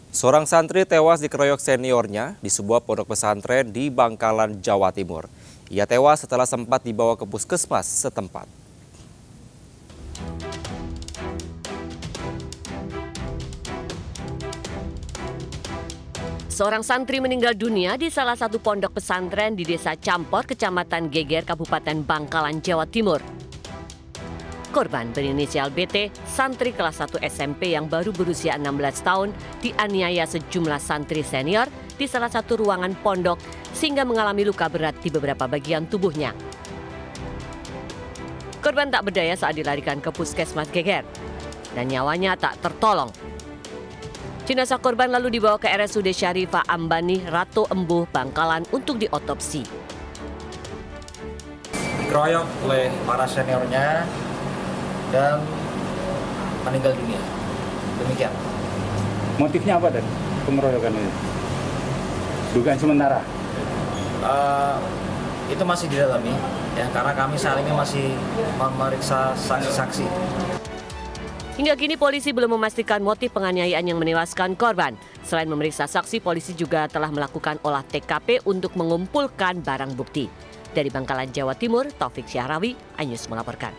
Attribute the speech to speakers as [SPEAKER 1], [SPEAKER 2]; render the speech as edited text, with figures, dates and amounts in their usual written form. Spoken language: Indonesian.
[SPEAKER 1] Seorang santri tewas dikeroyok seniornya di sebuah pondok pesantren di Bangkalan, Jawa Timur. Ia tewas setelah sempat dibawa ke puskesmas setempat.
[SPEAKER 2] Seorang santri meninggal dunia di salah satu pondok pesantren di Desa Campor, Kecamatan Geger, Kabupaten Bangkalan, Jawa Timur. Korban berinisial BT, santri kelas 1 SMP yang baru berusia 16 tahun, dianiaya sejumlah santri senior di salah satu ruangan pondok sehingga mengalami luka berat di beberapa bagian tubuhnya. Korban tak berdaya saat dilarikan ke puskesmas Geger dan nyawanya tak tertolong. Jenazah korban lalu dibawa ke RSUD Syarifah Ambani, Ratu Embuh, Bangkalan untuk diotopsi.
[SPEAKER 3] Dikeroyok oleh para seniornya dan meninggal dunia. Demikian.
[SPEAKER 4] Motifnya apa dan pengeroyokan ini? Dugaan sementara?
[SPEAKER 3] Itu masih didalami, ya, karena kami saat ini masih memeriksa saksi-saksi.
[SPEAKER 2] Hingga kini polisi belum memastikan motif penganiayaan yang menewaskan korban. Selain memeriksa saksi, polisi juga telah melakukan olah TKP untuk mengumpulkan barang bukti. Dari Bangkalan, Jawa Timur, Taufik Syahrawi, iNews melaporkan.